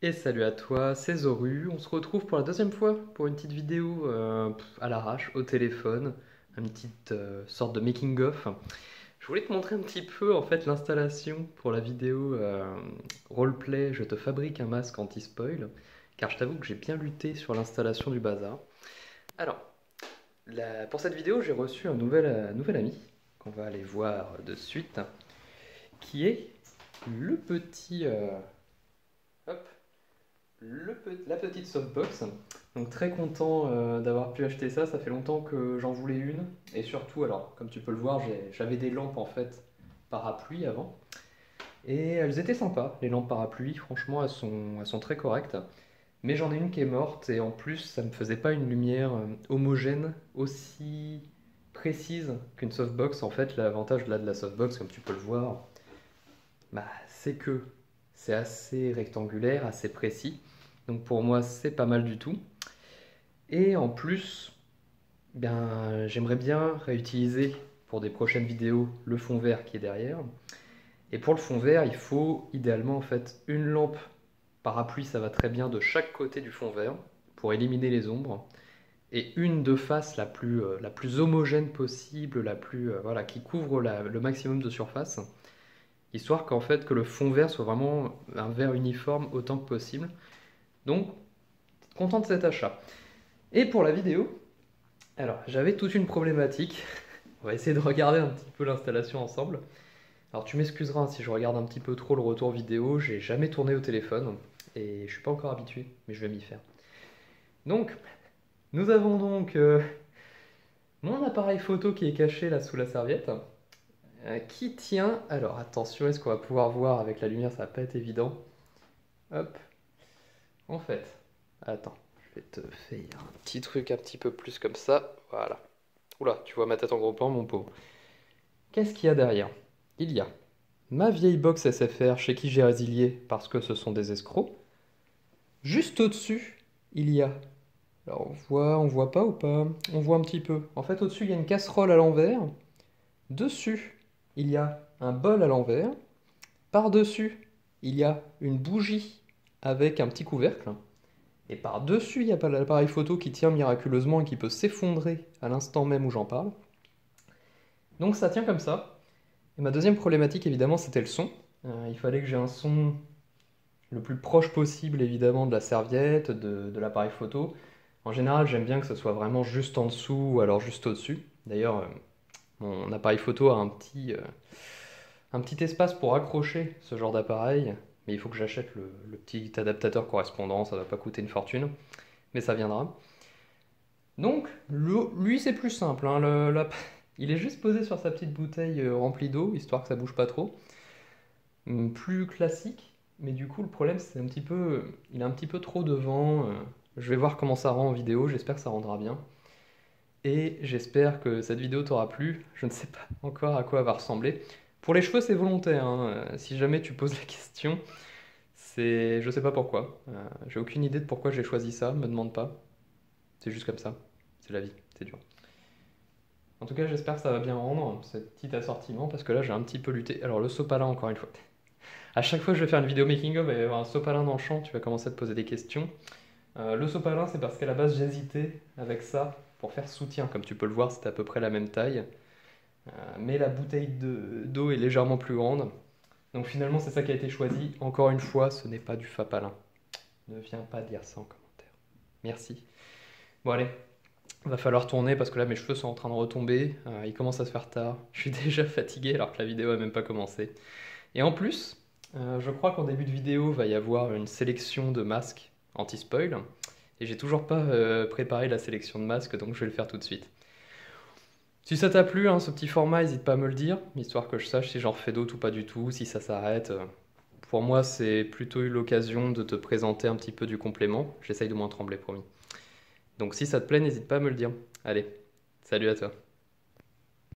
Et salut à toi, c'est Zoru. On se retrouve pour la deuxième fois pour une petite vidéo à l'arrache, au téléphone, une petite sorte de making-of. Je voulais te montrer un petit peu en fait l'installation pour la vidéo roleplay Je te fabrique un masque anti-spoil, car je t'avoue que j'ai bien lutté sur l'installation du bazar. Alors, pour cette vidéo, j'ai reçu un nouvel ami, qu'on va aller voir de suite, qui est le petit... hop, la petite softbox. Donc très content d'avoir pu acheter ça. Ça fait longtemps que j'en voulais une. Et surtout, alors, comme tu peux le voir, j'avais des lampes en fait parapluie avant. Et elles étaient sympas, les lampes parapluie. Franchement, elles sont très correctes. Mais j'en ai une qui est morte et en plus, ça ne me faisait pas une lumière homogène aussi précise qu'une softbox. En fait, l'avantage là de la softbox, comme tu peux le voir, bah, c'est que c'est assez rectangulaire, assez précis. Donc pour moi, c'est pas mal du tout. Et en plus, ben, j'aimerais bien réutiliser pour des prochaines vidéos le fond vert qui est derrière. Et pour le fond vert, il faut idéalement en fait une lampe parapluie, ça va très bien de chaque côté du fond vert pour éliminer les ombres. Et une de face la plus homogène possible, voilà, qui couvre le maximum de surface, histoire qu'en fait que le fond vert soit vraiment un vert uniforme autant que possible. Donc, content de cet achat. Et pour la vidéo, alors j'avais toute une problématique. On va essayer de regarder un petit peu l'installation ensemble. Alors tu m'excuseras si je regarde un petit peu trop le retour vidéo, j'ai jamais tourné au téléphone et je suis pas encore habitué, mais je vais m'y faire. Donc, nous avons donc mon appareil photo qui est caché là sous la serviette, qui tient. Alors attention, est-ce qu'on va pouvoir voir avec la lumière? Ça va pas être évident. Hop, en fait, attends, je vais te faire un petit truc un petit peu plus comme ça. Voilà. Oula, tu vois ma tête en gros plan, mon pot. Qu'est-ce qu'il y a derrière? Il y a ma vieille box SFR chez qui j'ai résilié parce que ce sont des escrocs. Juste au-dessus, il y a. Alors on voit pas ou pas? On voit un petit peu. En fait, au-dessus, il y a une casserole à l'envers. Dessus, il y a un bol à l'envers. Par-dessus, il y a une bougie avec un petit couvercle. Et par-dessus, il y a pas l'appareil photo qui tient miraculeusement et qui peut s'effondrer à l'instant même où j'en parle. Donc ça tient comme ça. Et ma deuxième problématique, évidemment, c'était le son. Il fallait que j'ai un son le plus proche possible, évidemment, de la serviette, de l'appareil photo. En général, j'aime bien que ce soit vraiment juste en dessous ou alors juste au-dessus. D'ailleurs, mon appareil photo a un petit espace pour accrocher ce genre d'appareil, mais il faut que j'achète le petit adaptateur correspondant, ça va pas coûter une fortune, mais ça viendra. Donc, lui, c'est plus simple, hein, il est juste posé sur sa petite bouteille remplie d'eau, histoire que ça bouge pas trop. Plus classique, mais du coup, le problème, c'est un petit peu, il est un petit peu trop devant. Je vais voir comment ça rend en vidéo, j'espère que ça rendra bien. Et j'espère que cette vidéo t'aura plu. Je ne sais pas encore à quoi elle va ressembler. Pour les cheveux, c'est volontaire, hein. Si jamais tu poses la question, je sais pas pourquoi. J'ai aucune idée de pourquoi j'ai choisi ça, me demande pas. C'est juste comme ça. C'est la vie, c'est dur. En tout cas, j'espère que ça va bien rendre, ce petit assortiment, parce que là, j'ai un petit peu lutté. Alors, le sopalin, encore une fois. À chaque fois que je vais faire une vidéo making-of, il va y avoir un sopalin dans le champ, tu vas commencer à te poser des questions. Le sopalin, c'est parce qu'à la base, j'hésitais avec ça pour faire soutien. Comme tu peux le voir, c'est à peu près la même taille. Mais la bouteille d'eau est légèrement plus grande. Donc finalement, c'est ça qui a été choisi. Encore une fois, ce n'est pas du fapalin. Ne viens pas dire ça en commentaire. Merci. Bon allez, va falloir tourner parce que là mes cheveux sont en train de retomber. Il commence à se faire tard. Je suis déjà fatigué alors que la vidéo a même pas commencé. Et en plus, je crois qu'en début de vidéo va y avoir une sélection de masques anti-spoil. Et j'ai toujours pas préparé la sélection de masques, donc je vais le faire tout de suite. Si ça t'a plu, hein, ce petit format, n'hésite pas à me le dire, histoire que je sache si j'en refais d'autres ou pas du tout, si ça s'arrête. Pour moi, c'est plutôt eu l'occasion de te présenter un petit peu du complément. J'essaye de moins trembler, promis. Donc si ça te plaît, n'hésite pas à me le dire. Allez, salut à toi.